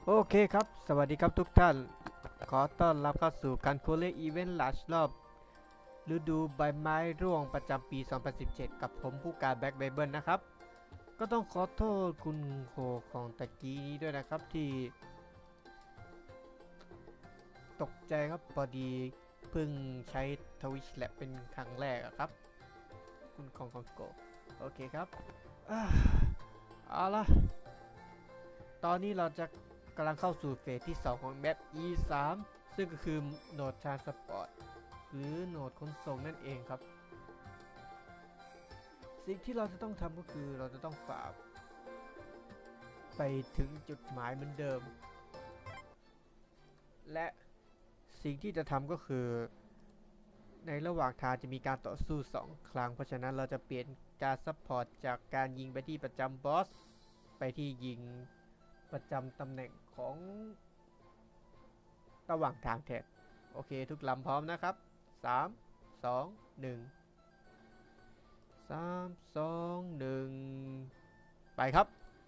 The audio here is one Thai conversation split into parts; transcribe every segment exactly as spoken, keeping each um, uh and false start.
โอเคครับสวัสดีครับทุกท่านขอต้อนรับเข้าสู่การโคเลอีเวนต์ลัชรอบฤดูใบไม้ร่วงประจำปี สองพันสิบเจ็ด กับผมผู้การแบ็คไบเบิลนะครับก็ต้องขอโทษคุณโฮของตะกี้นี้ด้วยนะครับที่ตกใจครับพอดีเพิ่งใช้ทวิชแลบเป็นครั้งแรกครับคุณของของโกโอเคครับเอาล่ะตอนนี้เราจะกำลังเข้าสู่เฟสที่สองของแมป อี สาม ซึ่งก็คือโหนดทรานสปอร์ตหรือโหนดขนส่งนั่นเองครับสิ่งที่เราจะต้องทำก็คือเราจะต้องฝ่าไปถึงจุดหมายเหมือนเดิมและสิ่งที่จะทำก็คือในระหว่างทางจะมีการต่อสู้สองครั้งเพราะฉะนั้นเราจะเปลี่ยนการซัพพอร์ตจากการยิงไปที่ประจำบอสไปที่ยิงประจำตำแหน่งของระหว่างทางแทนโอเคทุกลำพร้อมนะครับสาม สอง หนึ่ง สาม สอง หนึ่งไปครับ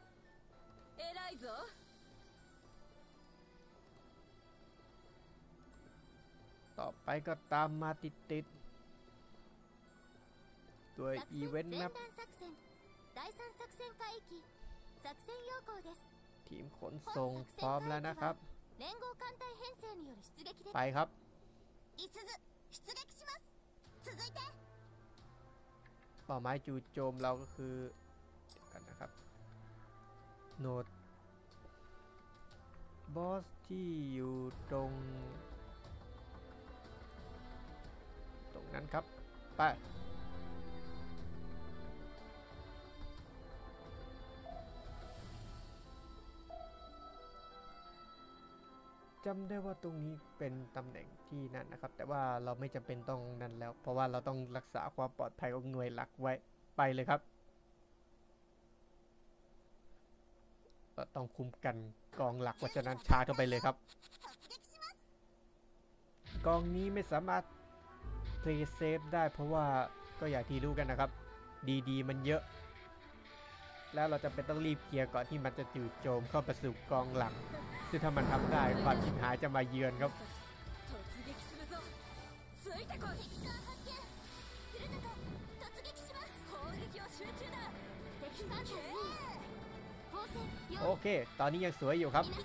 ต่อไปก็ตามมาติดๆตัวอีเวนต์นะทีมขนส่งพร้อมแล้วนะครับไปครับเป้าหมายจู่โจมเราก็คือกันนะครับโหนดบอสที่อยู่ตรงตรงนั้นครับไปจำได้ว่าตรงนี้เป็นตำแหน่งที่นั่นนะครับแต่ว่าเราไม่จำเป็นต้องนั่นแล้วเพราะว่าเราต้องรักษาความปลอดภัยของหน่วยหลักไว้ไปเลยครับเราต้องคุ้มกันกองหลักเพราะฉะนั้นชาร์จเข้าไปเลยครับกองนี้ไม่สามารถเพลย์เซฟได้เพราะว่าก็อย่างที่รู้กันนะครับดีๆมันเยอะแล้วเราจะเป็นต้องรีบเคลียร์ก่อนที่มันจะจู่โจมเข้าไปสู่กองหลังซึ่งถ้ามันทำได้ความชิบหายจะมาเยือนครับโอเคตอนนี้ยังสวยอยู่ครับ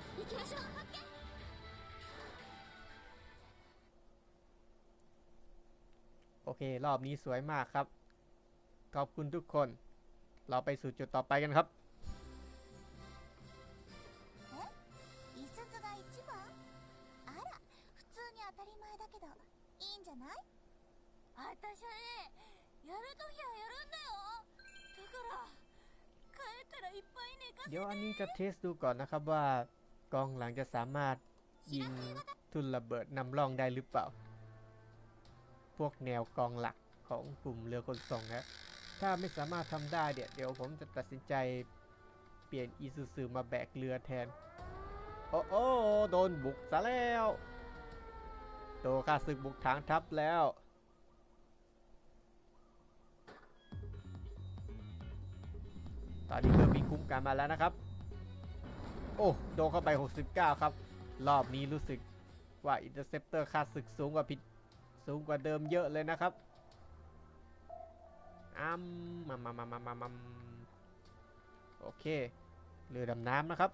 โอเครอบนี้สวยมากครับขอบคุณทุกคนเราไปสู่จุดต่อไปกันครับเดี๋ยวอันนี้จะเทสดูก่อนนะครับว่ากองหลังจะสามารถยิงทุนระเบิดนำร่องได้หรือเปล่าพวกแนวกองหลักของกลุ่มเรือขนส่งนะถ้าไม่สามารถทำได้เดี๋ยวเดี๋ยวผมจะตัดสินใจเปลี่ยนอีซูซูมาแบกเรือแทนโอ้โอ้โดนบุกซะแล้วโดนข้าศึกบุกทางทัพแล้วตอนนี้เครื่องบินคุ้มกันมาแล้วนะครับโอ้โดนเข้าไปหกสิบเก้าครับรอบนี้รู้สึกว่าอินเตอร์เซปเตอร์ค่าศึกสูงกว่าผิดสูงกว่าเดิมเยอะเลยนะครับอ้ามมามามามามาโอเคเรือดำน้ำนะครับ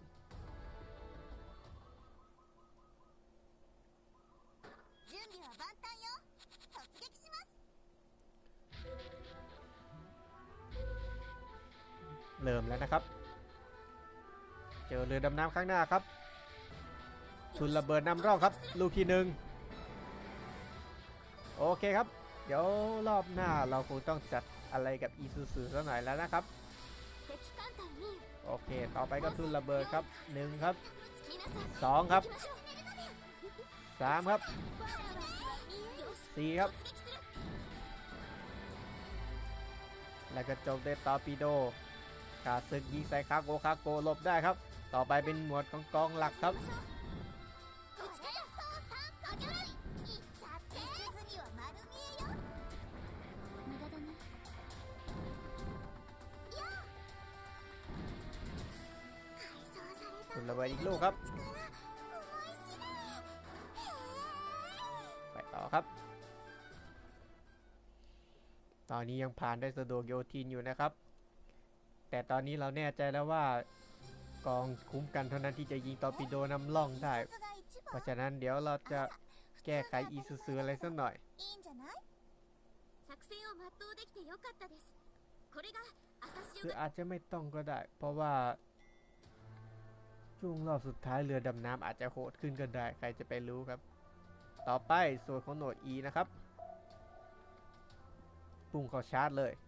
เริ่มแล้วนะครับเจอเรือดำน้ำข้างหน้าครับทุนระเบิดนำร่องครับลูกที่หนึ่งโอเคครับเดี๋ยวรอบหน้าเราคงต้องจัดอะไรกับอีซูซูสักหน่อยแล้วนะครับโอเคต่อไปก็ทุนระเบิดครับหนึ่งครับสองครับสามครับสี่ครับแล้วก็จบด้วยตอร์ปิโดกาศึกยิงใส่คาโกคาโกหลบได้ครับต่อไปเป็นหมวดของกองหลักครับระเบิดอีกลูกครับไปต่อครับตอนนี้ยังผ่านได้สะดวกโยทินอยู่นะครับแต่ตอนนี้เราแน่ใจแล้วว่ากองคุ้มกันเท่านั้นที่จะยิงตอร์ปิโดนำล่องได้เพราะฉะนั้นเดี๋ยวเราจะแก้ไขอีซูซูอะไรสักหน่อยคืออาจจะไม่ต้องก็ได้เพราะว่าช่วงรอบสุดท้ายเรือดำน้ำอาจจะโหดขึ้นก็ได้ใครจะไปรู้ครับต่อไปส่วนของโหนด E นะครับปุ่งเข้าชาร์จเลย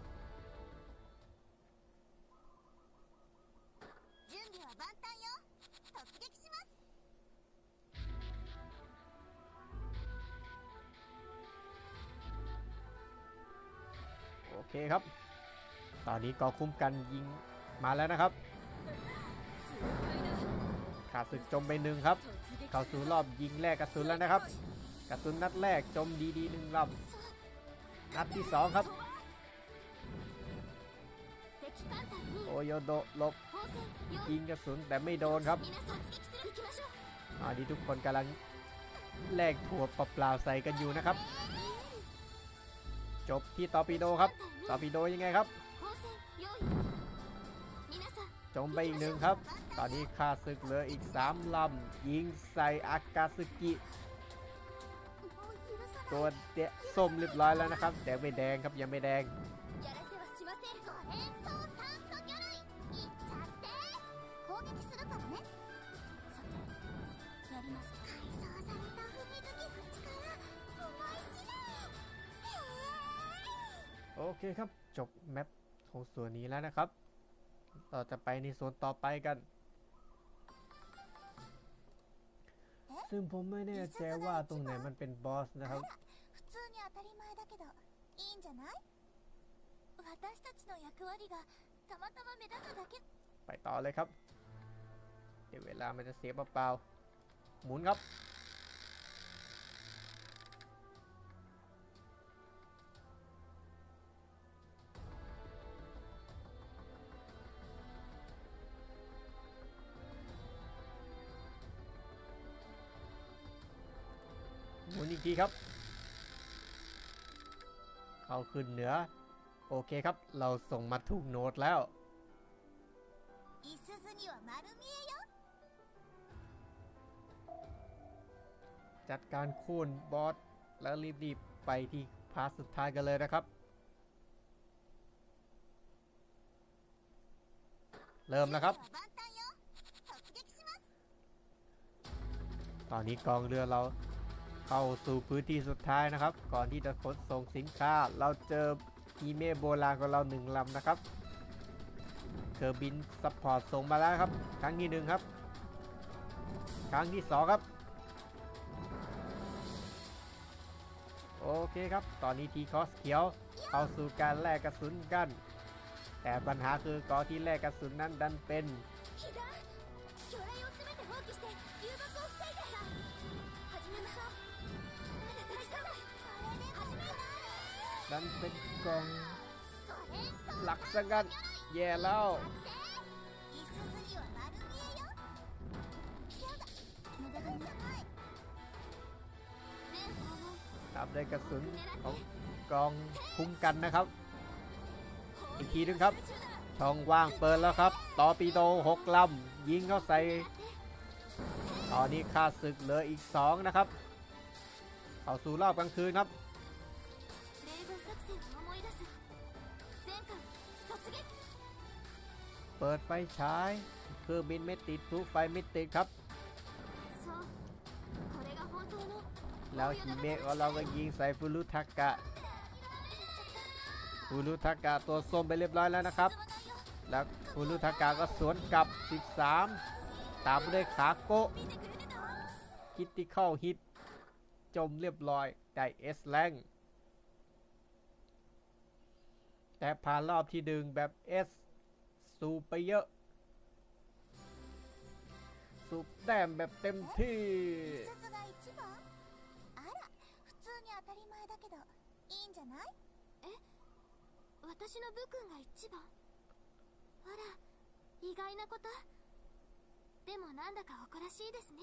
โอเคครับตอนนี้กองคุ้มกันยิงมาแล้วนะครับขาดศึกจมไปหนึ่งครับเข้าสู่รอบยิงแรกกระสุนแล้วนะครับกระสุนนัดแรกจมดีๆหนึ่งลำนัดที่สองครับโอโยโดะลบยิงกระสุนแต่ไม่โดนครับอันนี้ทุกคนกำลังแลกถั่วเปล่าๆใส่กันอยู่นะครับจบที่ตอร์ปิโดครับตอร์ปิโดยังไงครับจมไปอีกหนึ่งครับตอนนี้ค่าศึกเหลืออีกสามลำยิงใส่อากาสึกิตัวเดะส้มเรียบร้อยแล้วนะครับแต่ไม่แดงครับยังไม่แดงโอเคครับจบแมปของส่วนนี้แล้วนะครับเราจะไปในโซนต่อไปกันซึ่งผมไม่แน่ใจว่าตรงไหนมันเป็นบอสนะครับไปต่อเลยครับเดี๋ยวเวลามันจะเสียเปล่าๆหมุนครับหมุนอีกทีครับเข้าขึ้นเหนือโอเคครับเราส่งมาถูกโน้ตแล้วจัดการโค่นบอสแล้วรีบๆไปที่พาร์ทสุดท้ายกันเลยนะครับเริ่มแล้วครับตอนนี้กองเรือเราเข้าสู่พื้นที่สุดท้ายนะครับก่อนที่จะขนส่งสินค้าเราเจออีเมลโบราณของเราหนึ่งลำนะครับเคอร์บินซัพพอร์ตส่งมาแล้วครับครั้งที่หนึ่งครับครั้งที่สองครับโอเคครับตอนนี้ทีคอสเขียวเข้าสู่การแลกกระสุนกันแต่ปัญหาคือกองที่แลกกระสุนนั้นดันเป็นดันเป็นกองหลักสังกัดแย่แล้วตามด้วยกระสุนของกองคุ้มกันนะครับอีกทีนึงครับช่องว่างเปิดแล้วครับตอร์ปิโดหกลำยิงเข้าใส่ตอนนี้ค่าศึกเหลืออีกสองนะครับเข้าสู่รอบกลางคืนครับเปิดไฟฉายเครื่องบินไม่ติดทุกไฟไม่ติดครับแล้วฮิเมะของเราก็ยิงใส่ฟูรุทากะฟูรุทากะตัวส้มไปเรียบร้อยแล้วนะครับแล้วฟูรุทากะก็สวนกลับสิบสามตามด้วยขาโกะคิตติคอลฮิตจมเรียบร้อยได้เอสแรงแต่ผ่านรอบที่ดึงแบบเอสสูบไปเยอะสูบแต้มแบบเต็มที่私の部君が一番あら意外なことでもなんだか誇らしいですね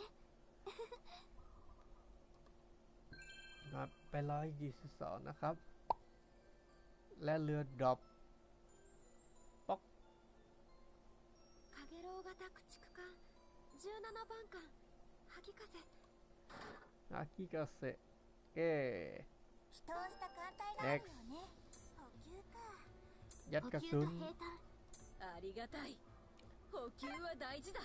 มาไปร้อยยี่สิบสองนะครับและเรือดรอปป๊อกカゲロウ型駆逐艦じゅうななばん艦萩風อากิกาเซเอ祈祷した艦隊があるよね補給かยัดกระสุนありがたい補給は大事だ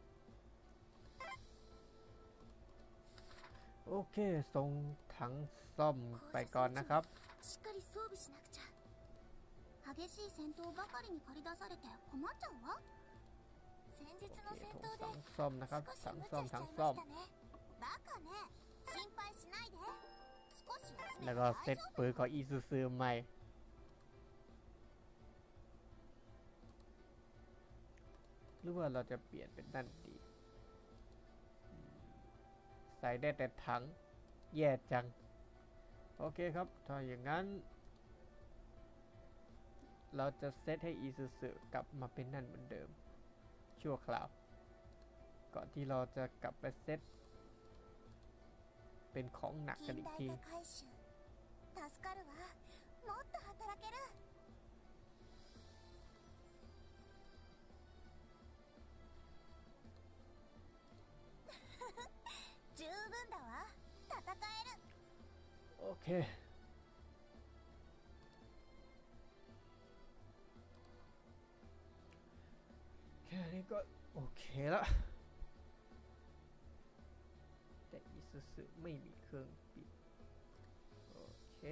โอเคส่งถังซ่อมไปก่อนนะครับしっかり装備しなくちゃ激しい戦闘ばかりに駆り出されて困っちゃうわ先日の戦闘でถังซ่อมนะครับถังซ่อมถังซ่อมバカね心配しないで少し休めแล้วก็เซตปืนของอีซูซูใหม่หรือว่าเราจะเปลี่ยนเป็นนั่นดีใส่ได้แต่ถังแย่จังโอเคครับถ้าอย่างนั้นเราจะเซตให้อีซูซูกลับมาเป็นนั่นเหมือนเดิมชั่วคราวก่อนที่เราจะกลับไปเซตเป็นของหนักกันอีกทีโอเคแค่นี้ก็โอเคละแต่อีซูซูไม่มีเครื่องปิดโอเค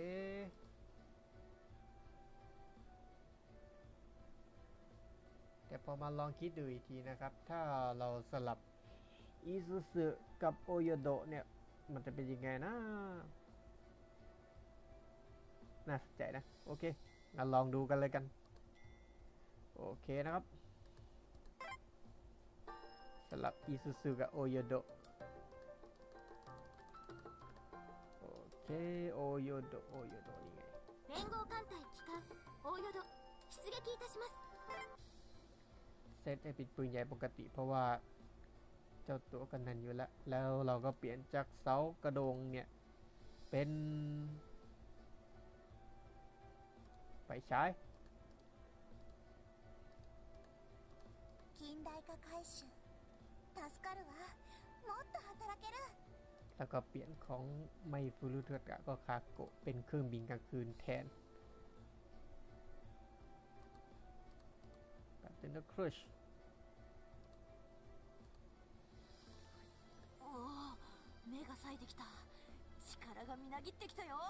แต่พอมาลองคิดดูอีกทีนะครับถ้าเราสลับอีซูซูกับโอโยโดะเนี่ยมันจะเป็นยังไงนะน่าสนใจนะโอเคงั้นลองดูกันเลยกันโอเคนะครับสลับอีซูซูกับโอโยโดะโอเคโอโยโดะโอโยโดะนี่ไง連合艦隊機関大淀出撃いたしますเซตให้เป็นปืนใหญ่ปกติเพราะว่าเจ้าตัวกันนั้นอยู่แล้วแล้วเราก็เปลี่ยนจากเสากระโดงเนี่ยเป็นไฟฉาย近代化回収助かるわもっと働けるแล้วก็เปลี่ยนของไมฟูรุเทกะก็คาโกะเป็นเครื่องบินกลางคืนแทนแบบเป็นนักครูชおお目が冴えてきた力がみなぎってきたよ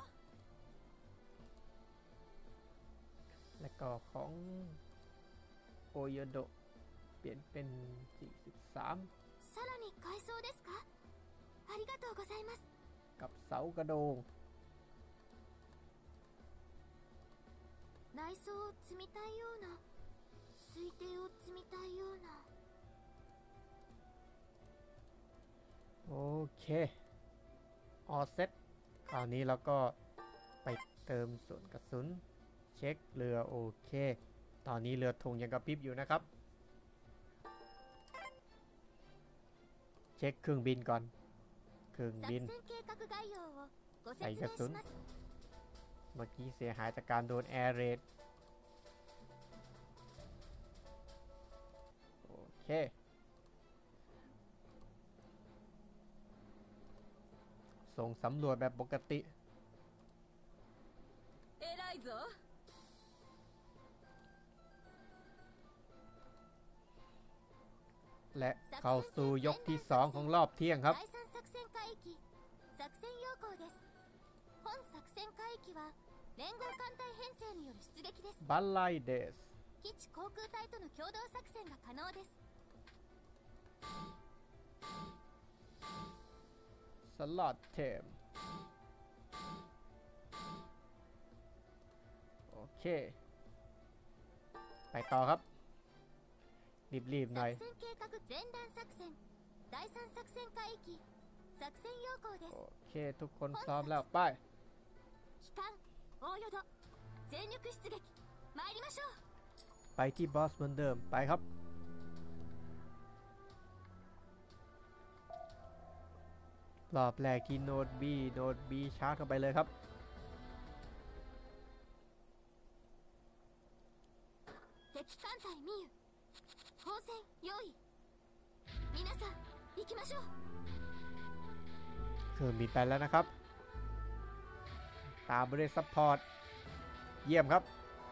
แล้วก็ของโอโยโดะเปลี่ยนเป็นสี่สิบสามさらに改装ですかありがとうございますกับเสากระโดง内装を積みたいような水底を積みたいようなโอเคออเซ็ตคราวนี้เราก็ไปเติมส่วนกระสุนเช็คเรือโอเคตอนนี้เรือธงยังกระพริบอยู่นะครับเช็คเครื่องบินก่อนเครื่องบินใส่กระสุนเมื่อกี้เสียหายจากการโดนแอร์เรดโอเคส่งสำรวจแบบปกติและเข้าสู่ยกที่สองของรอบเที่ยงครับบัลไลเดสสล็อตเทมโอเคไปต่อครับรีบๆหน่อยโอเคทุกคนพร้อมแล้วไป ไปที่บอสเหมือนเดิมไปครับ โอเค โอโยโดะ เปลี่ยนเป็น สี่สิบสาม สลับ อีซูซู กับ โอโยโดะ อีซูซู กับ โอโยโดะ โอเค ทุกคนพร้อมแล้วไป ไปที่บอสเหมือนเดิมไปครับ ไปที่บอสเหมือนเดิมไปครับ ไปที่บอสเหมือนเดิมไปครับ機関大淀全力出撃参りましょうรอบแรกที่โนด B โนด B ชาร์จเข้าไปเลยครับ敵艦隊ミユ砲戦用意皆さん行きましょうเครื่องบินไปแล้วนะครับตามบริษัทซัพพอร์ตเยี่ยมครับ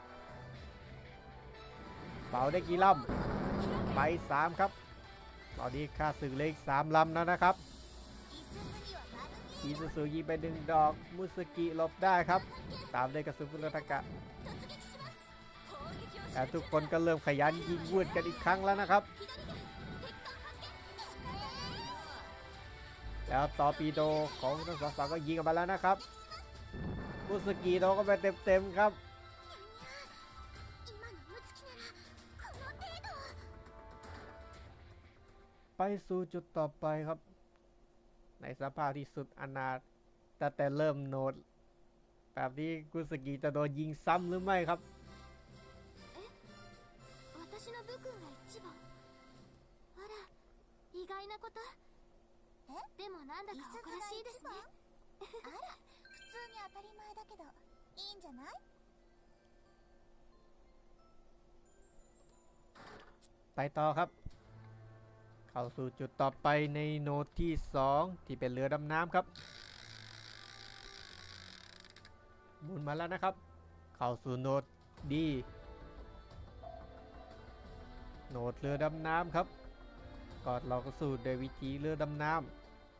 เป่าได้กี่ลำไปสามครับตอนนี้ค่าศึกเล็กสามลำแล้วนะครับอิซูซุยิงไปหนึ่งดอกมุสกิหลบได้ครับตามด้วยกระสุนฟุรุตะกะแต่ทุกคนก็เริ่มขยันยิงวุ่นกันอีกครั้งแล้วนะครับแล้วตอร์ปิโดของทั้งสองฝั่งก็ยิงกันมาแล้วนะครับมุสกิโดนก็ไปเต็มๆครับไปสู่จุดต่อไปครับในสภาพที่สุดอนาถแต่แต่เริ่มโนดแบบนี้กุสกิจะโดนยิงซ้ำหรือไม่ครับでもなんだかおかしいですね。あら、普通に当たり前だけど、いいんじゃない？ ไปต่อครับเข้าสู่จุดต่อไปในโนดที่สองที่เป็นเรือดำน้ำครับหมุนมาแล้วนะครับเข้าสู่โนดดีโนดเรือดำน้ำครับก่อนเราก็สู่โดยวิธีเรือดำน้ำ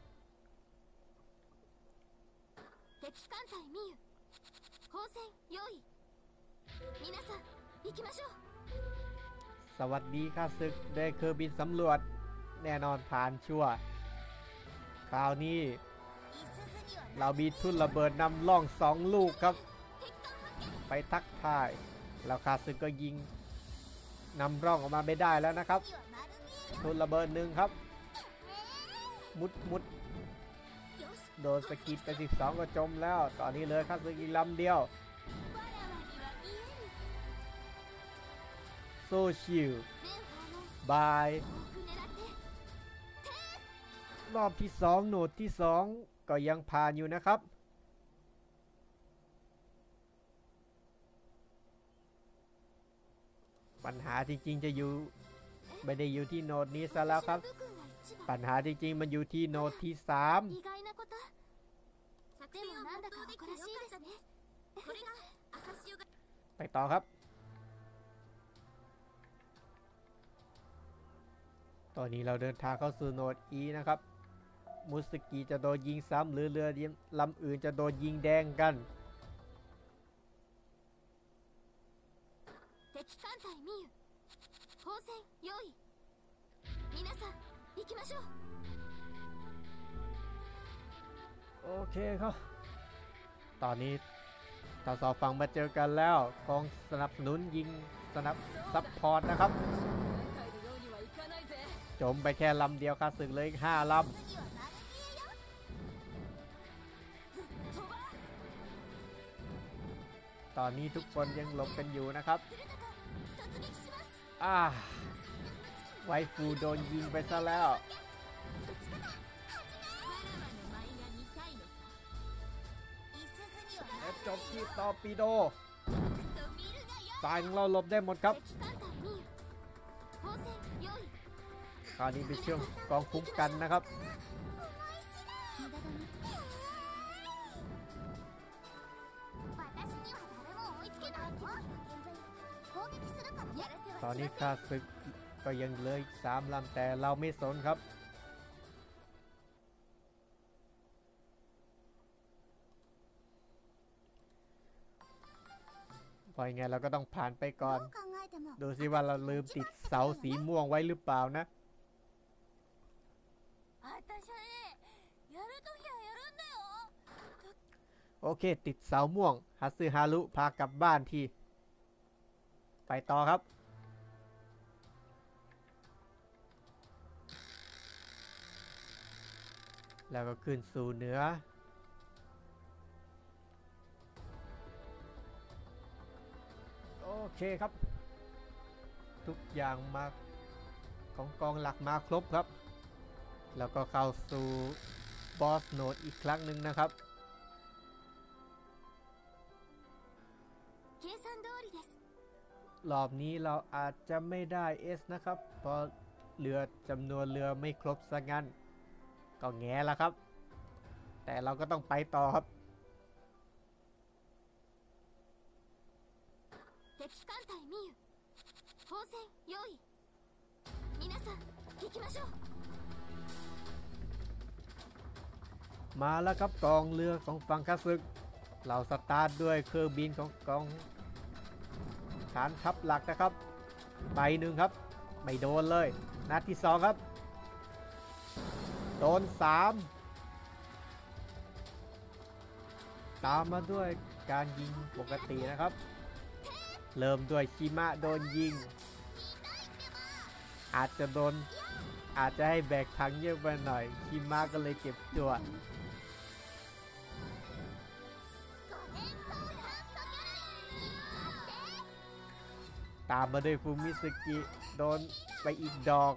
敵艦隊ミユ砲戦用意皆さん行きましょうสวัสดีข้าศึกได้เครื่องบินสำรวจแน่นอนผ่านชัวร์คราวนี้เรามีทุ่นระเบิดนำล่องสองลูกครับไปทักทายแล้วข้าศึกก็ยิงนำร่องออกมาไม่ได้แล้วนะครับทุ่นระเบิดหนึ่งครับมุดมุดโดนสกิดไปสิบสองก็จมแล้วตอนนี้เลยข้าศึกอีกลำเดียวโซชิลบายรอบที่สองโหนดที่สองก็ยังผ่านอยู่นะครับปัญหาจริงๆจะอยู่ไม่ได้อยู่ที่โหนดนี้ซะแล้วครับปัญหาจริงๆมันอยู่ที่โหนดที่สามไปต่อครับตอนนี้เราเดินทางเข้าสู่โหนด E นะครับมุสกิจะโดนยิงซ้ำหรือเรือลำอื่นจะโดนยิงแดงกัน敵艦隊ミユ砲戦用意皆さん行きましょうโอเคครับตอนนี้ทั้งสองฝั่งมาเจอกันแล้วกองสนับสนุนยิงสนับซัพพอร์ตนะครับจมไปแค่ลำเดียวค่ะศึกเลยอีกห้าลำตอนนี้ทุกคนยังหลบกันอยู่นะครับอ่าไวฟูโดนยิงไปซะแล้วและจบที่ตอร์ปิโดฝ่ายของเราหลบได้หมดครับคราวนี้เป็นช่วงกองคุ้มกันนะครับตอนนี้ข้าศึกก็ยังเหลืออีกสามลำแต่เราไม่สนครับพอยังไงเราก็ต้องผ่านไปก่อนดูสิว่าเราลืมติดเสาสีม่วงไว้หรือเปล่านะโอเคติดเสาม่วงฮัตสึฮารุพากลับบ้านที่ไปต่อครับแล้วก็ขึ้นสู่เหนือโอเคครับทุกอย่างมาของกองหลักมาครบครับแล้วก็เข้าสู่บอสโหนดอีกครั้งหนึ่งนะครับ รอบนี้เราอาจจะไม่ได้ S นะครับ เพราะเรือจำนวนเรือไม่ครบซะงั้นก็แง่ละครับ แต่เราก็ต้องไปต่อครับมาแล้วครับกองเรือของฝั่งข้าศึกเราสตาร์ทด้วยเครื่องบินของกองฐานทัพหลักนะครับใบหนึ่งครับไม่โดนเลยนัดที่สองครับโดนสามตามมาด้วยการยิงปกตินะครับเริ่มด้วยชิมะโดนยิงอาจจะโดนอาจจะให้แบกถังเยอะไปหน่อยชิมะก็เลยเก็บตัวตามมาด้วยฟูมิสกิโดนไปอีกดอก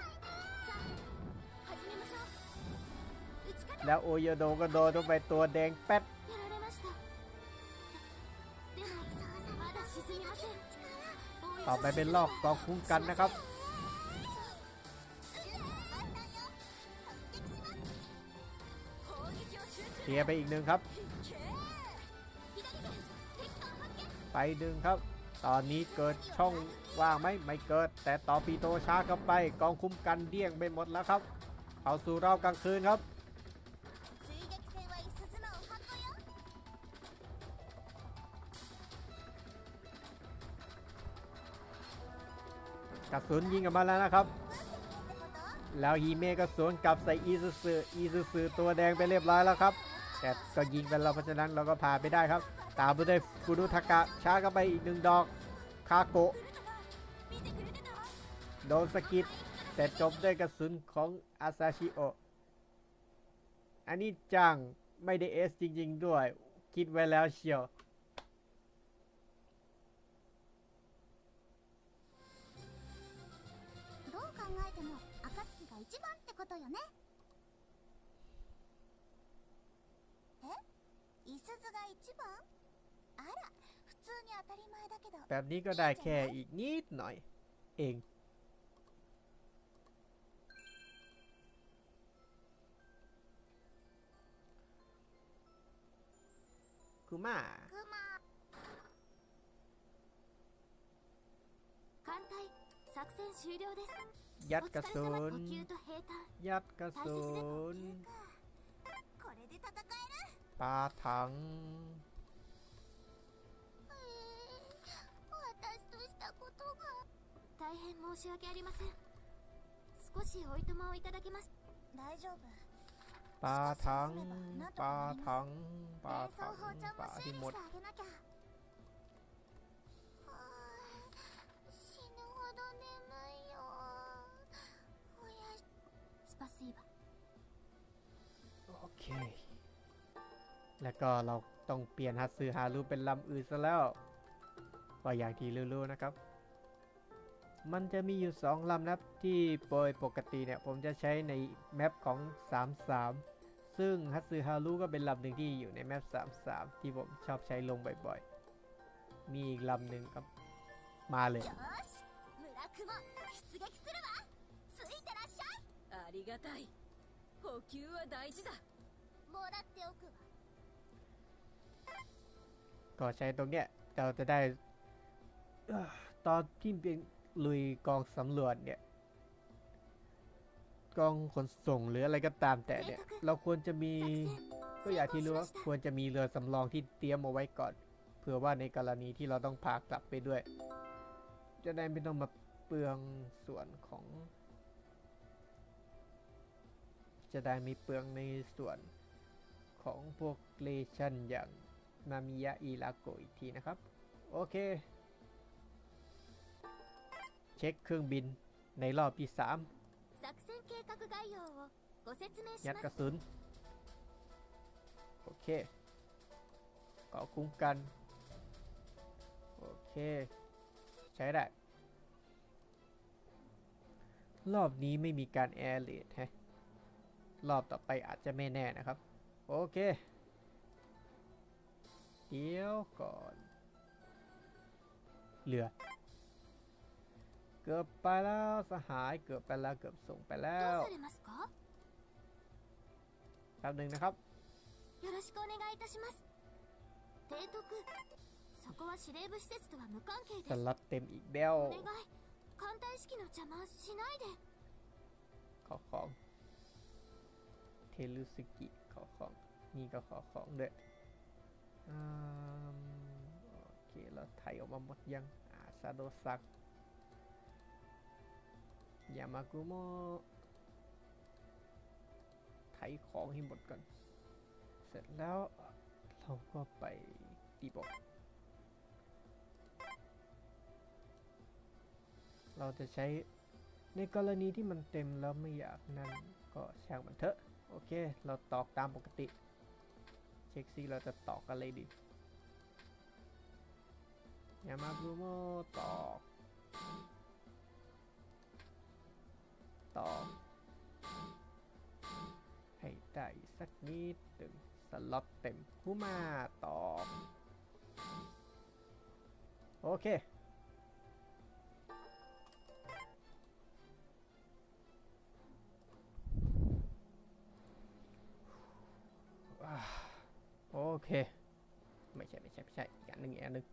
แล้วโอโยโดก็โดนไปตัวแดงแป๊ดต่อไปเป็นลอกกองคุ้มกันนะครับเคลียร์ไปอีกหนึ่งครับไปดึงครับตอนนี้เกิดช่องว่างไหมไม่เกิดแต่ต่อปีโตช้าเข้าไปกองคุ้มกันเดี่ยงไปหมดแล้วครับเข้าสู่รอบกลางคืนครับกระสุนยิงออกมาแล้วนะครับแล้วฮีเมะก็สวนกลับใส่อีซูซึอีซูซึตัวแดงไปเรียบร้อยแล้วครับแต่ก็ยิงไปแล้วเพราะฉะนั้นเราก็ผ่านไปได้ครับตามไปด้วยฟุรุทากะช้าเข้าไปอีกหนึ่งดอกคาโกะโดนสกิดแต่จบด้วยกระสุนของอาซาชิโอะอันนี้จังไม่ได้เอสจริงๆด้วยคิดไว้แล้วเชียวแบบนี้ก็ได้แค่อีกนิดหน่อยเองคุมายัดกระสุนยัดกระสุนปาถัง大変申し訳ありません。少しおいとまをいただけます。大丈夫。 ปาถังปาถังปาถังปาที่หมดโอเคแล้วก็เราต้องเปลี่ยนฮัตสึฮารุเป็นลำอื่นซะแล้วก็อย่างที่รู้ๆนะครับมันจะมีอยู่สองลำนะที่โดยปกติเนี่ยผมจะใช้ในแมปของสามสามซึ่งฮัตสึฮารุก็เป็นลำหนึ่งที่อยู่ในแมปสามสามที่ผมชอบใช้ลงบ่อยๆมีอีกลำหนึ่งครับมาเลยก็ใช้ตรงเนี้ยเราจะได้ตอนที่เป็นลุยกองสำรวจเนี่ยกองขนส่งหรืออะไรก็ตามแต่เนี่ยเราควรจะมีก็อย่างที่รู้ว่าควรจะมีเรือสำรองที่เตรียมเอาไว้ก่อนเผื่อว่าในกรณีที่เราต้องพากลับไปด้วยจะได้ไม่ต้องมาเปลืองส่วนของจะได้ไม่เปลืองในส่วนของพวกเลชั่นอย่างนามิยะอิราโกะอีกทีนะครับโอเคเช็คเครื่องบินในรอบที่สามยัดกระสุนโอเคก็คุ้มกันโอเคใช้ได้รอบนี้ไม่มีการแอร์เลดฮะรอบต่อไปอาจจะไม่แน่นะครับโอเคเดี๋ยวก่อนเรือเกือบไปแล้วสหายเกือบไปแล้วเกือบส่งไปแล้วแป๊บหนึ่งนะครับよろしくお願いいたします提督そこは司令部施設とは無関係ですสล็อตเต็มอีกแล้วお願い艦隊式の邪魔しないでขอของเทลุสกิขอของนี่ก็ขอของด้วยอืมโอเคเราไถออกมาหมดยังอาซาโดซักยามากุโมะไถของให้หมดก่อนเสร็จแล้วเราก็ไปตีบอเราจะใช้ในกรณีที่มันเต็มแล้วไม่อยากนั่นก็ช่างมันเถอะโอเคเราตอกตามปกติเช็คซิเราจะตอกอะไรดียามากุโมะตอกตอกให้ได้สักนิดหนึ่งสล็อตเต็มคูมาตอกโอเคโอเคไม่ใช่ไม่ใช่ไม่ใช่อีกอันหนึ่งอีกอันหนึ่ง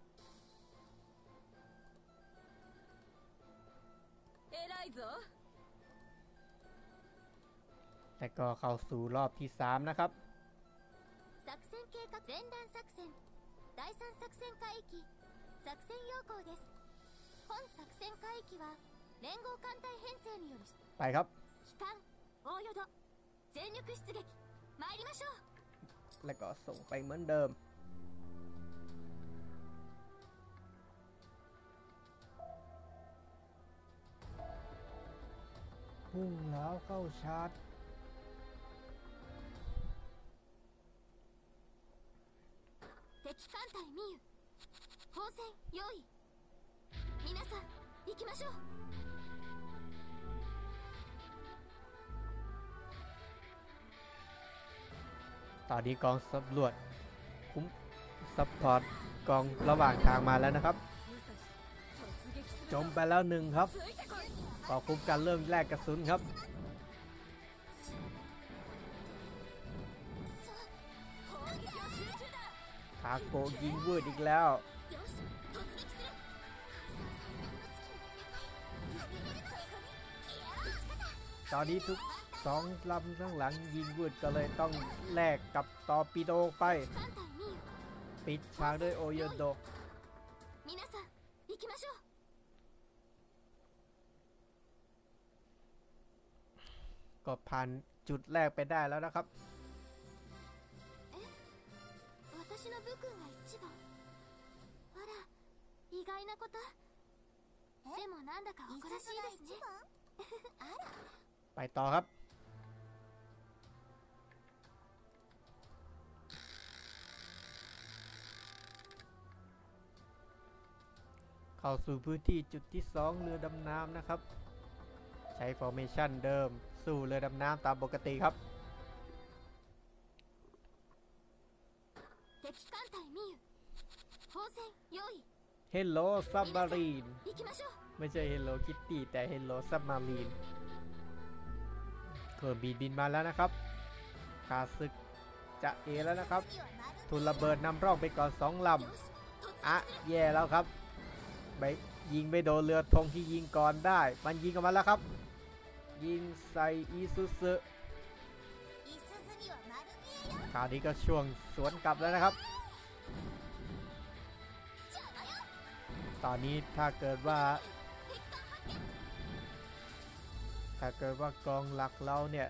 แล้วก็เข้าสู่รอบที่สามนะครับ作戦計画前段作戦第三作戦海域作戦要項です本作戦海域は連合艦隊編成によるไปครับ機関大淀全力出撃参りましょうแล้วก็ส่งไปเหมือนเดิมพุ่งแล้วเข้าชาร์จ敵艦隊ミユ砲戦用意皆さん行きましょうตอนนี้กองสำรวจคุ้มซัพพอร์ตกองระหว่างทางมาแล้วนะครับจมไปแล้วหนึ่งครับต่อคุ้มกันเริ่มแลกกระสุนครับคาโกยิงวืดอีกแล้วตอนนี้ทุกสองลำข้างหลังยิงวืดก็เลยต้องแลกกับตอร์ปิโดไปปิดฉากด้วยโอโยโดก็ผ่านจุดแรกไปได้แล้วนะครับไปต่อครับเข้าสู่พื้นที่จุดที่สองเรือดำน้ำนะครับใช้ formation เดิมสู้เรือดำน้ำตามปกติครับเฮลโลซับมารีนไม่ใช่เฮลโลคิตตี้แต่เฮลโลซับมารีนเครื่องบินบินมาแล้วนะครับคาซึกจะเอแล้วนะครับทุนระเบิดนำร่องไปก่อนสองลำอะแย่แล้วครับไปยิงไปโดนเรือธงที่ยิงก่อนได้มันยิงออกมาแล้วครับยิงใส่อิซุสึคราวนี้ก็ช่วงสวนกลับแล้วนะครับตอนนี้ถ้าเกิดว่าถ้าเกิดว่ากองหลักเราเนี่ย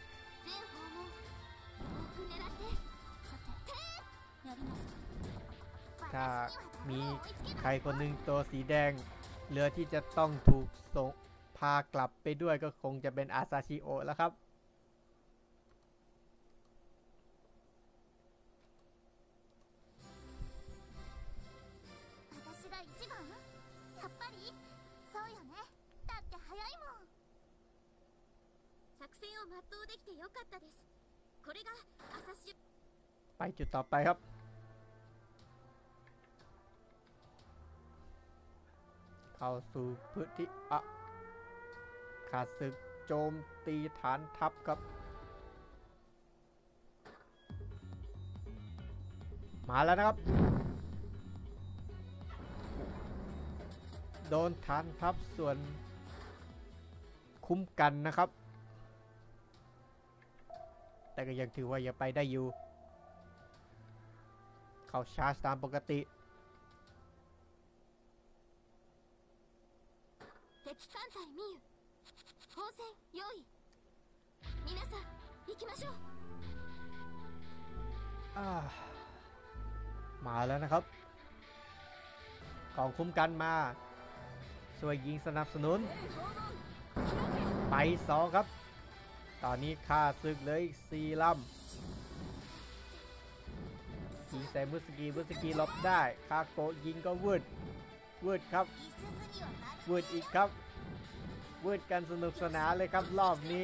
ถ้ามีใครคนหนึ่งตัวสีแดงเรือที่จะต้องถูกส่งพากลับไปด้วยก็คงจะเป็นอาซาชิโอะแล้วครับ前作戦を全うできてよかったです。これが朝日。 ไปจุดต่อไปครับเข้าสู่พื้นที่อะข้าศึกโจมตีฐานทัพครับมาแล้วนะครับโดนฐานทัพส่วนคุ้มกันนะครับแต่ก็ยังถือว่ายังไปได้อยู่เขาชาร์จตามปกติ敵艦隊ミユ砲戦用意皆さん行きましょうมาแล้วนะครับกองคุ้มกันมาช่วยยิงสนับสนุนไปสองครับตอนนี้ค่าศึกเลยสี่ลำยิงใส่มุสกีมุสกีหลบได้คาโกะยิงก็วืดวืดครับวืดอีกครับวืดกันสนุกสนานเลยครับรอบนี้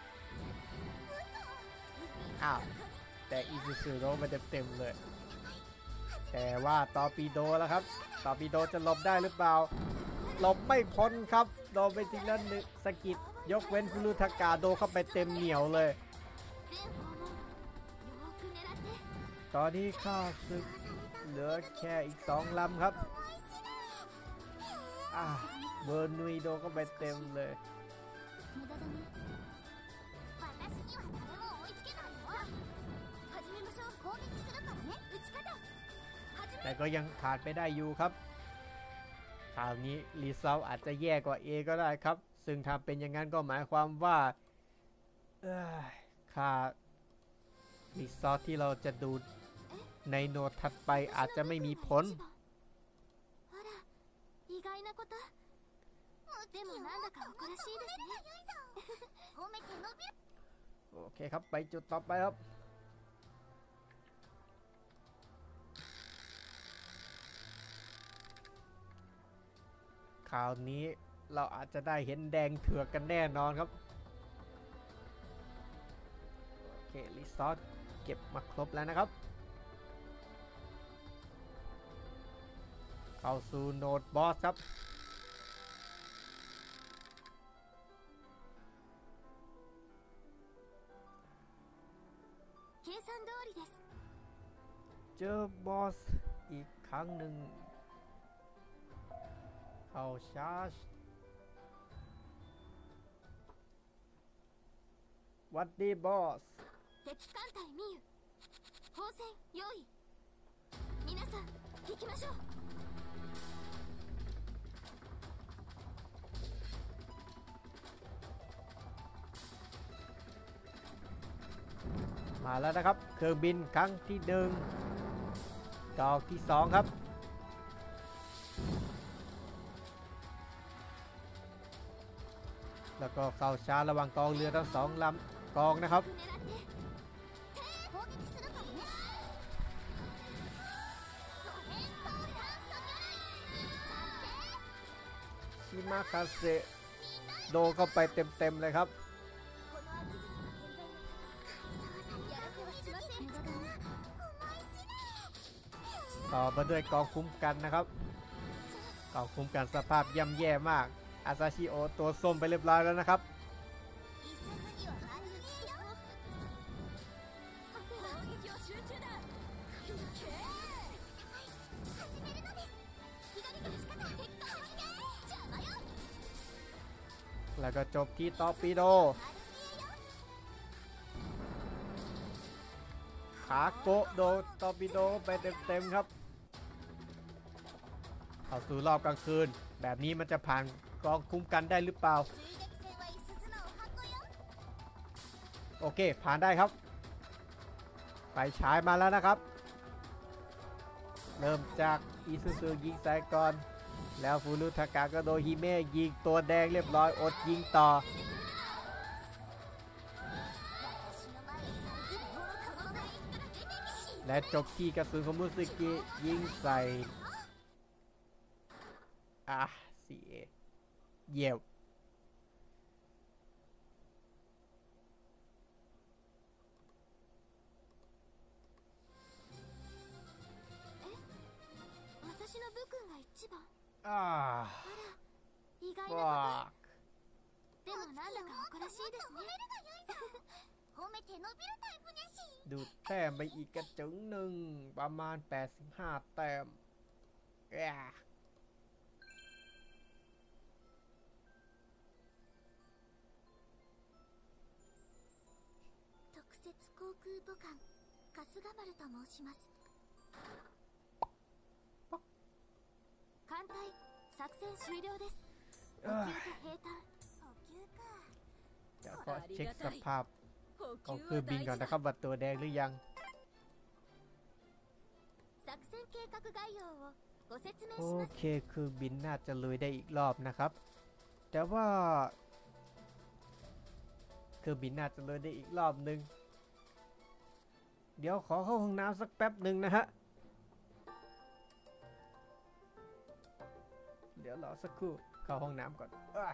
อ้าวแต่อิซูซูโดนมาเต็มๆเลยแต่ว่าตอร์ปิโดแล้วครับตอร์ปิโดจะหลบได้หรือเปล่าหลบไม่พ้นครับโดนไปทีละหนึ่งสกิดยกเว้นฟุรุทากาโดเข้าไปเต็มเหนียวเลยตอนนี้ข้าศึกเหลือแค่อีกสองลำครับอ่าเบอร์นุยโดเข้าไปเต็มเลยแต่ก็ยังขาดไปได้อยู่ครับคราวนี้รีซอลอาจจะแย่กว่า A ก็ได้ครับซึ่งถ้าเป็นอย่างนั้นก็หมายความว่าค่ารีซอลที่เราจะดูในโนดถัดไปอาจจะไม่มีผลโอเคครับไปจุดต่อไปครับคราวนี้เราอาจจะได้เห็นแดงเถือกกันแน่นอนครับโอเครีซอสเก็บมาครบแล้วนะครับเข้าสู่โหนดบอสครับเจอบอสอีกครั้งหนึ่งเข้าชาร์จวัดดีบอส敵艦隊ミユ砲戦用意皆さん行きましょうมาแล้วนะครับเครื่องบินครั้งที่หนึ่งดอกที่สองครับแล้วก็เข้าชาร์จระหว่างกองเรือทั้งสองลำกองนะครับชิมาคาเซโดเข้าไปเต็มๆเลยครับต่อมาด้วยกองคุ้มกันนะครับกองคุ้มกันสภาพย่ำแย่มากอาซาชิโอตัวส้มไปเรียบร้อยแล้วนะครับแล้วก็จบที่ตอร์ปิโดขาโกะโดนตอร์ปิโดไปเต็มๆครับเข้าสู่รอบกลางคืนแบบนี้มันจะผ่านกองคุ้มกันได้หรือเปล่าโอเคผ่านได้ครับไฟฉายมาแล้วนะครับเริ่มจากอิซูซูยิงใส่ก่อนแล้วฟูรุทากะก็โดฮิเมะยิงตัวแดงเรียบร้อยอดยิงต่อและจบที่กระสุนของมุสกิยิงใส่อ่ะซีเอเยี่ยม一番。 อ่าあら、意外なわこと。でもなんだか誇らしいですね。褒めて伸びるタイプです。 ดูดแต้มไปอีกกระจึงหนึ่งประมาณแปดสิบห้าแต้มแย่特設航空母艦春日丸と申します。艦隊作戦終了です。補給と兵隊。補給か。 เดี๋ยวก็เช็คสภาพของเครื่องบินก่อนนะครับว่าตัวแดงหรือยัง作戦計画概要をご説明โอします。 เคเครื่องบินน่าจะลุยได้อีกรอบนะครับ แต่ว่าเครื่องบินน่าจะลุยได้อีกรอบหนึ่งเดี๋ยวขอเข้าห้องน้ำสักแป๊บหนึ่งนะฮะเดี๋ยวรอสักครู่เข้าห้องน้ำก่อนอ่ะ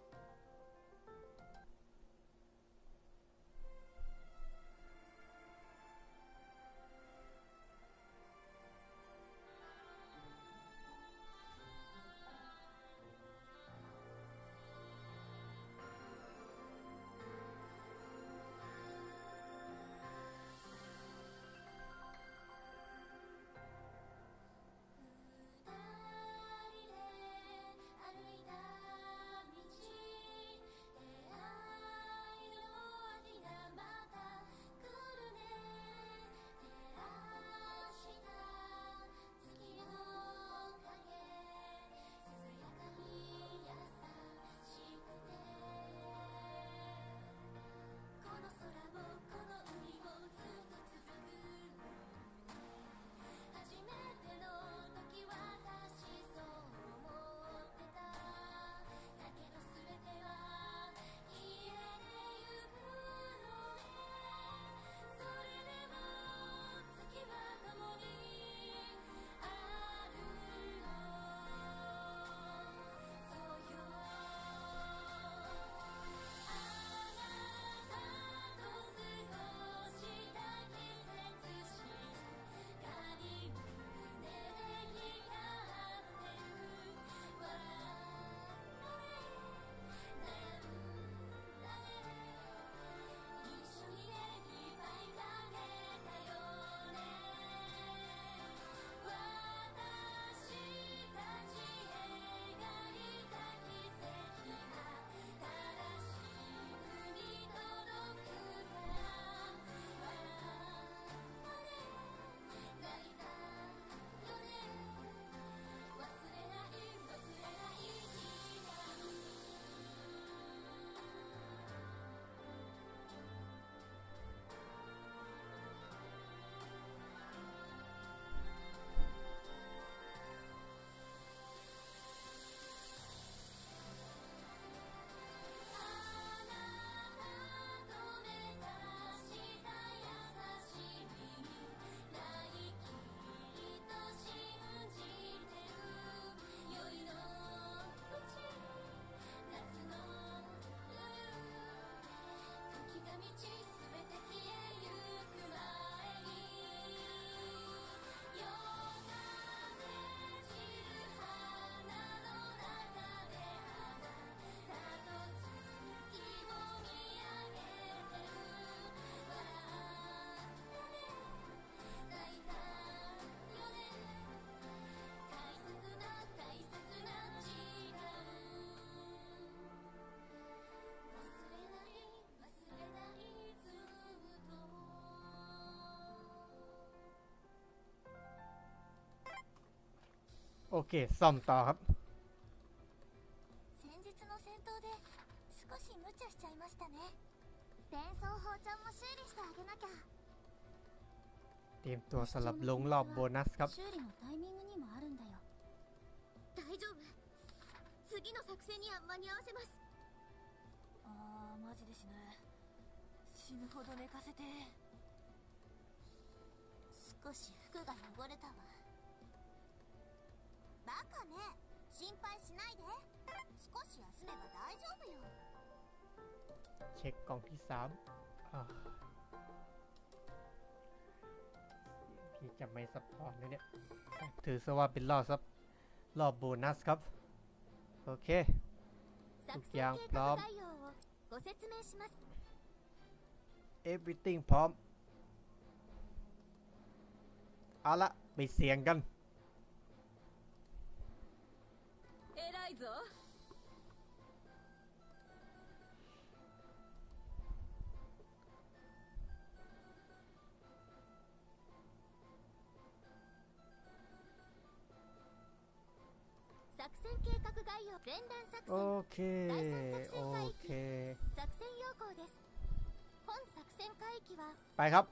โอเคซ่อมต่อครับ先日の戦闘で少し無茶しちゃいましたね。伝送砲ちゃんも修理してあげなきゃ。 เตรียมตัวสำหรับลงรอบโบนัสครับ修理のタイミングにもあるんだよ。大丈夫。次の作戦には間に合わせます。あーマジで死ぬ。死ぬほど寝かせて。少し服が汚れたわ。バカね、心配しないで。少し休めば大丈夫よ。 เช็คกล่องที่สามอ่าพี่จะไม่ซัพพอร์ตนะเนี่ยถือซะว่าเป็นรอบซับรอบโบนัสครับโอเคทุกอย่างพร้อม everything พร้อมเอาละไปเสียงกันโอเคโอเคไปครับ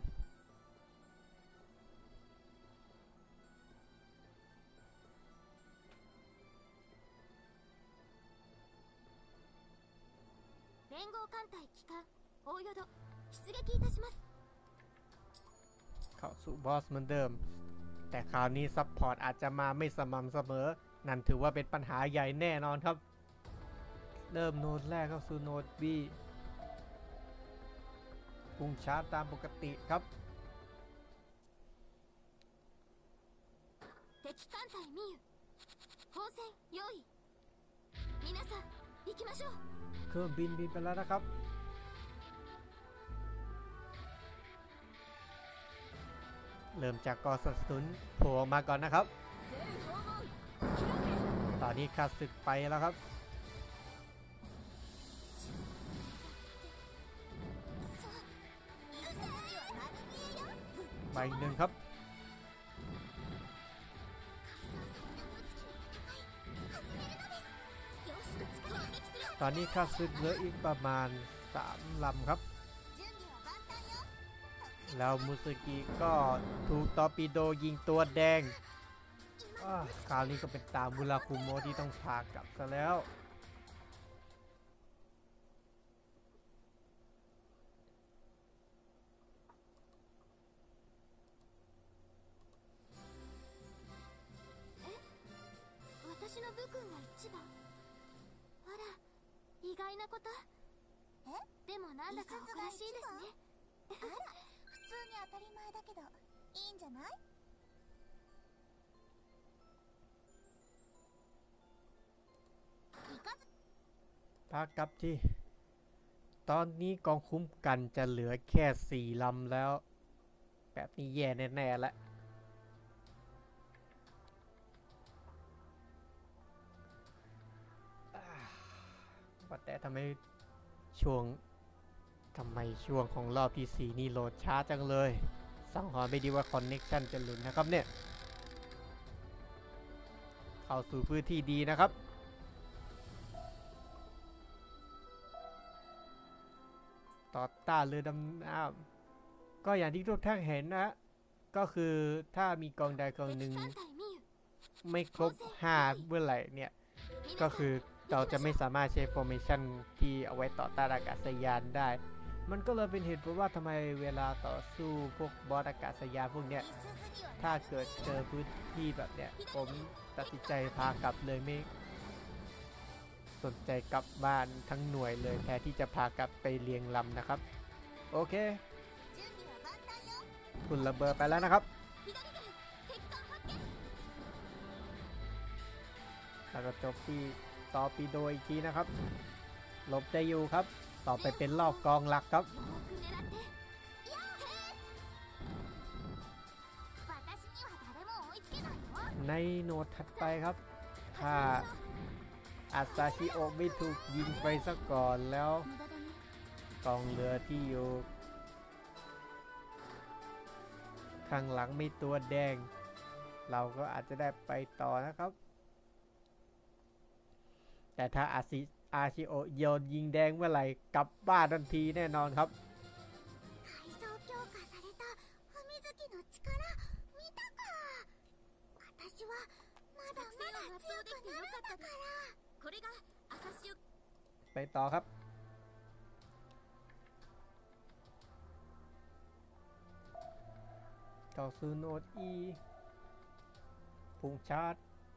連合艦隊旗艦大淀出撃いたしますเข้าสู่บอสเหมือนเดิมแต่คราวนี้ซัพพอร์ตอาจจะมาไม่สม่ำเสมอนั่นถือว่าเป็นปัญหาใหญ่แน่นอนครับเริ่มโนดแรกเข้าสู่โนด B พุ่งชาร์จตามปกติครับ敵艦隊ミユ砲戦用意皆さん行きましょうเครื่องบินบินไปแล้วนะครับเริ่มจากกอสัสุนโผล่มาก่อนนะครับตอนนี้ข้าศึกไปแล้วครับใบหนึ่งครับตอนนี้ข้าศึกเหลืออีกประมาณสามลำครับแล้วมุสกิก็ถูกตอร์ปิโดยิงตัวแดงคราวนี้ก็เป็นตามมุราคุโมะที่ต้องพากลับซะแล้ว私の部君が一番あら意外なことえでもなんだか誇らしいですねあら普通に当たり前だけどいいんじゃないพากลับที่ตอนนี้กองคุ้มกันจะเหลือแค่สี่ลำแล้วแบบนี้แย่แน่ๆแล้วว่าแต่ทำไมช่วงทำไมช่วงของรอบที่สี่นี่โหลดช้าจังเลยสังหรณ์ไม่ดีว่าคอนเน็กชันจะหลุดนะครับเนี่ยเข้าสู่พื้นที่ดีนะครับต่อต้านเรือดำน้ำก็อย่างที่ทุกท่านเห็นนะก็คือถ้ามีกองใดกองหนึ่งไม่ครบห้าเมื่อไหร่เนี่ยก็คือเราจะไม่สามารถใช้ formation ที่เอาไว้ต่อต้านอากาศยานได้มันก็เลยเป็นเหตุผลว่าทำไมเวลาต่อสู้พวกบอสอากาศยานพวกเนี้ยถ้าเกิดเจอพื้นที่แบบเนี้ยผมตัดสินใจพากลับเลยไม่สนใจกลับบ้านทั้งหน่วยเลยแทนที่จะพากลับไปเรียงลำนะครับโอเคคุณระเบิดไปแล้วนะครับแล้วก็จบที่ตอร์ปิโดอีกทีนะครับหลบได้อยู่ครับต่อไปเป็นรอบกองหลักครับในโนดถัดไปครับถ้าอาซาชิโอะไม่ถูกยิงไปซะก่อนแล้วกองเรือที่อยู่ข้างหลังมีตัวแดงเราก็อาจจะได้ไปต่อนะครับแต่ถ้าอาซิอาชิโอะโยนยิงแดงเมื่อไหร่กลับบ้านทันทีแน่นอนครับไปต่อครับต่อซูโนดอีพุ่งชาร์จ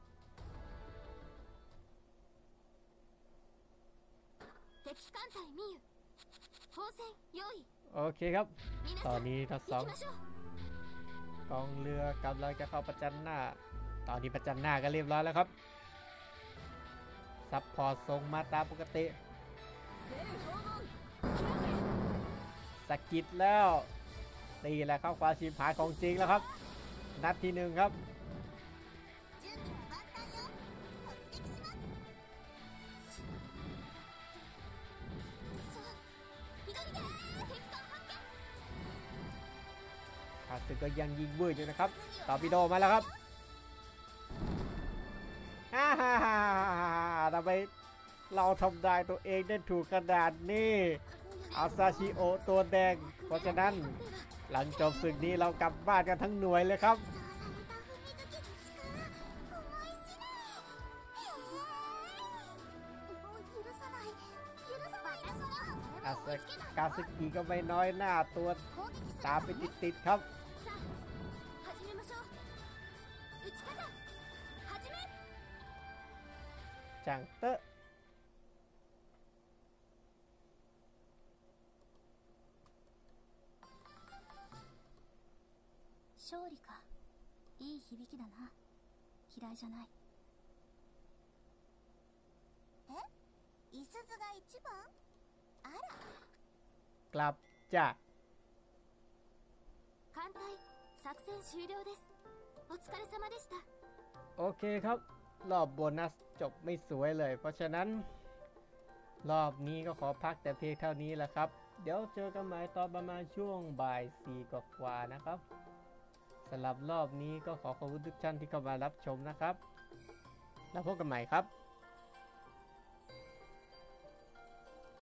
โอเคครับตอนนี้ทั้งสองกองเรือกำลังจะเข้าประจันหน้าตตอนนี้ประจันหน้ากันเรียบร้อยแล้วครับซับพอร์ตส่งมาตามปกติสกิดแล้วนี่แหละครับความชิบหายของจริงแล้วครับนัดที่หนึ่งครับข้าศึกก็ยังยิงวืดอยู่นะครับตอร์ปิโดมาแล้วครับฮ่าฮ่าฮ่าทำไมเราทำได้ตัวเองได้ถูกขนาดนี้อาซาชิโอตัวแดงเพราะฉะนั้นหลังจบศึกนี้เรากลับบ้านกันทั้งหน่วยเลยครับอาซากาซึกิก็ไม่น้อยหน้าตัวตามไปติดๆครับจังเตอะ勝利かいい響きだな嫌いじゃないえいすずが一番あらกลับจ้ะ艦隊作戦終了ですお疲れ様でしたโอเคครับรอบโบนัสจบไม่สวยเลยเพราะฉะนั้นรอบนี้ก็ขอพักแต่เพียงเท่านี้แหละครับเดี๋ยวเจอกันใหม่ตอนประมาณช่วงบ่ายสี่กว่าๆนะครับสำหรับรอบนี้ก็ขอขอบคุณทุกท่านที่เข้ามารับชมนะครับแล้วพบกันใหม่ครับ